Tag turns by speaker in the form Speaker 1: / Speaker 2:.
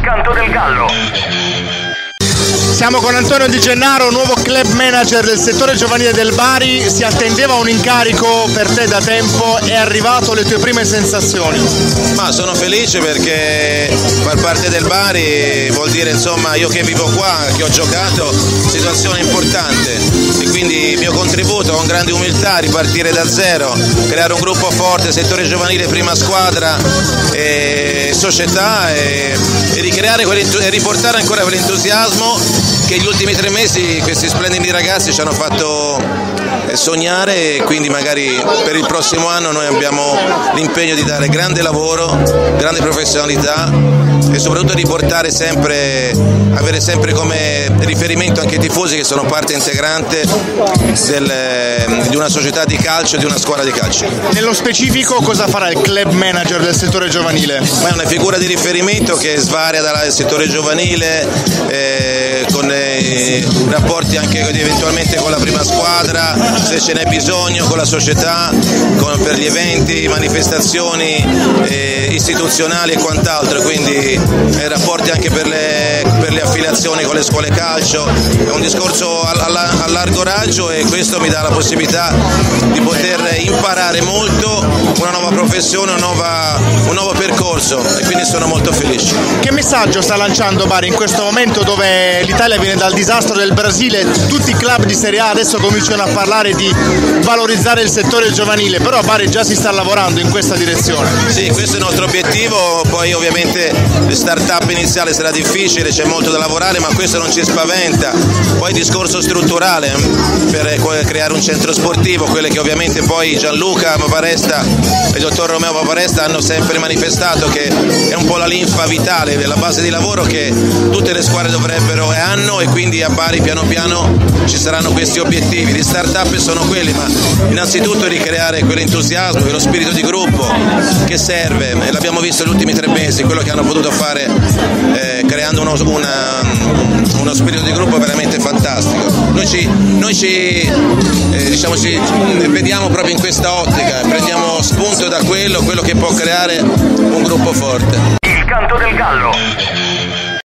Speaker 1: canto del gallo.
Speaker 2: Siamo con Antonio Di Gennaro, nuovo club manager del settore giovanile del Bari. Si attendeva un incarico per te da tempo, è arrivato, le tue prime sensazioni?
Speaker 3: Ma sono felice perché far parte del Bari vuol dire, insomma, io che vivo qua, che ho giocato, situazione importante, e quindi il mio contributo con grande umiltà, ripartire da zero, creare un gruppo forte, settore giovanile, prima squadra e società, e ricreare e riportare ancora quell'entusiasmo che gli ultimi 3 mesi questi splendidi ragazzi ci hanno fatto sognare, e quindi magari per il prossimo anno noi abbiamo l'impegno di dare grande lavoro, grande professionalità e soprattutto riportare sempre, avere sempre come riferimento anche i tifosi che sono parte integrante di una società di calcio e di una squadra di calcio.
Speaker 2: Nello specifico cosa farà il club manager del settore giovanile?
Speaker 3: Ma è una figura di riferimento che svaria dal settore giovanile, con rapporti anche eventualmente con la prima squadra, se ce n'è bisogno, con la società, per gli eventi, manifestazioni istituzionali e quant'altro, quindi rapporti anche per le affiliazioni con le scuole calcio. È un discorso a largo raggio, e questo mi dà la possibilità di poter imparare molto, una nuova professione, un nuovo percorso, e quindi sono molto felice.
Speaker 2: Che messaggio sta lanciando Bari in questo momento dove l'Italia viene dal disastro del Brasile? Tutti i club di Serie A adesso cominciano a parlare di valorizzare il settore giovanile, però Bari già si sta lavorando in questa direzione.
Speaker 3: Sì, questo è il nostro obiettivo, poi ovviamente le start-up iniziale sarà difficile, c'è molto da lavorare, ma questo non ci spaventa. Poi il discorso strutturale per creare un centro sportivo, quelle che ovviamente poi Gianluca Paparesta e il dottor Romeo Paparesta hanno sempre manifestato, che è un po' la linfa vitale, la base di lavoro che tutte le squadre dovrebbero e hanno, e quindi a Bari piano piano ci saranno questi obiettivi. Gli start-up sono quelli, ma innanzitutto ricreare quell'entusiasmo, quello spirito di gruppo che serve, e l'abbiamo visto negli ultimi 3 mesi, quello che hanno potuto fare creando uno spirito di gruppo veramente fantastico. Noi ci vediamo proprio in questa ottica, prendiamo spunto da quello che può creare un gruppo forte.
Speaker 1: Il canto del gallo.